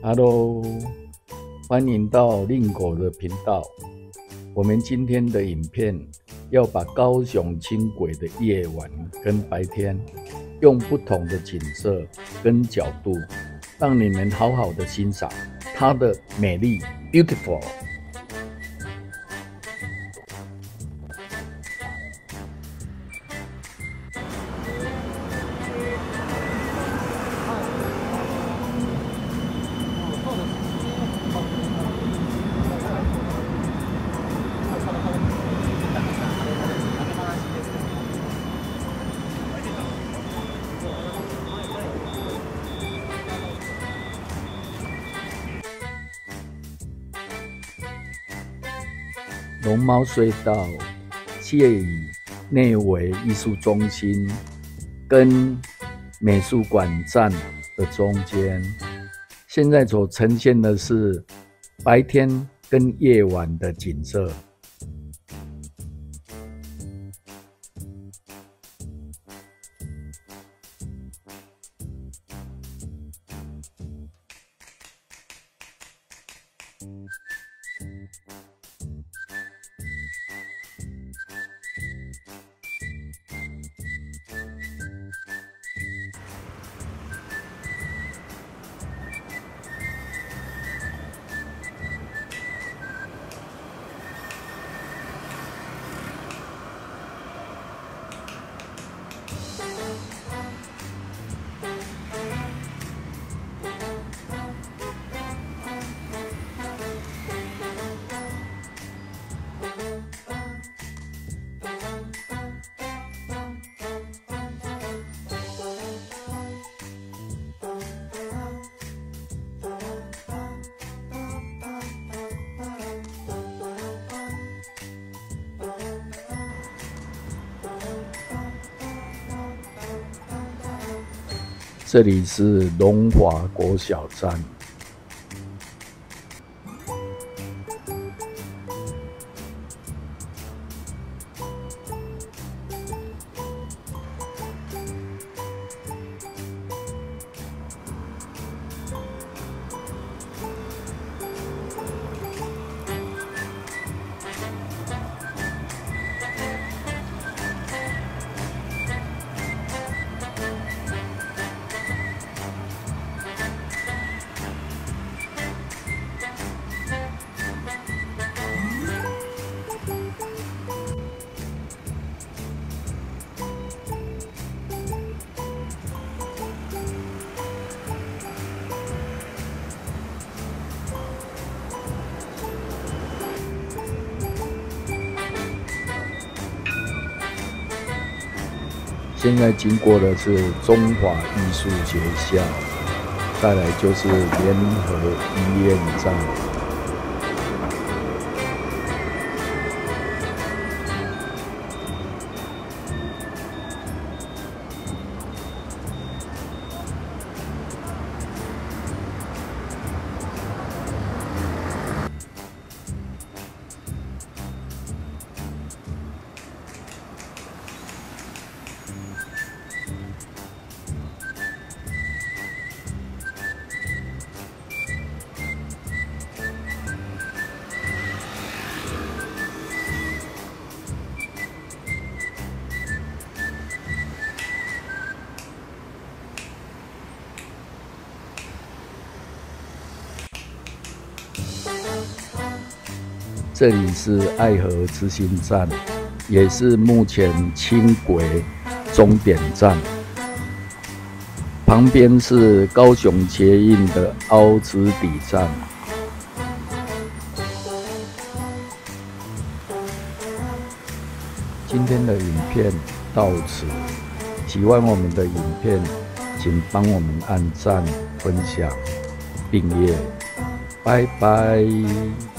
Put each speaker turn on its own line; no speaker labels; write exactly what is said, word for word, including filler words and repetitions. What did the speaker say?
Hello，欢迎到令狗的频道。我们今天的影片要把高雄轻轨的夜晚跟白天，用不同的景色跟角度，让你们好好的欣赏它的美丽 beautiful。龙猫隧道介于内围艺术中心跟美术馆站的中间，现在所呈现的是白天跟夜晚的景色。这里是龙华国小站。现在经过的是中华艺术学校，再来就是联合医院站。这里是爱河之心站，也是目前轻轨终点站。旁边是高雄捷运的凹子底站。今天的影片到此，喜欢我们的影片，请帮我们按赞、分享、订阅，拜拜。